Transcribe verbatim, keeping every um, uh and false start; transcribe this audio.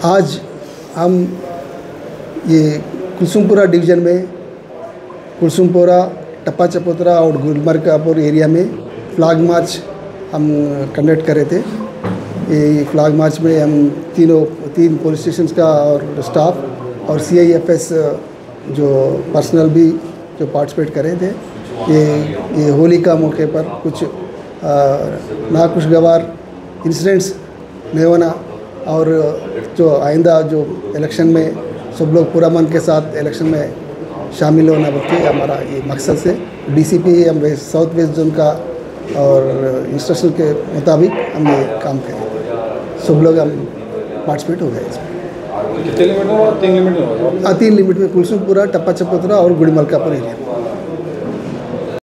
आज हम ये कुलसुमपुरा डिवीज़न में कुलसुमपुरा, टप्पा चपोतरा और गुलमर्कापुर एरिया में फ्लैग मार्च हम कंडक्ट कर रहे थे। ये फ्लैग मार्च में हम तीनों तीन पुलिस स्टेशन का और स्टाफ और सी आई एफ एस जो पर्सनल भी जो पार्टिसिपेट कर रहे थे। ये ये होली का मौके पर कुछ नाखुशगवार इंसिडेंट्स नहीं होना और जो आइंदा जो इलेक्शन में सब लोग पूरा मन के साथ इलेक्शन में शामिल होना बल्कि हमारा ये मकसद से डीसीपी हम साउथ वेस्ट जोन का और इंस्ट्रक्शन के मुताबिक हम ये काम करें। सब लोग हम पार्टिसिपेट हो गए इसमें। कितने लिमिट में? तीन लिमिट में हाँ, तीन लिमिट में कुलसुमपुरा, टप्पा चपोतरा और गुड़ीमलकापुर एरिया।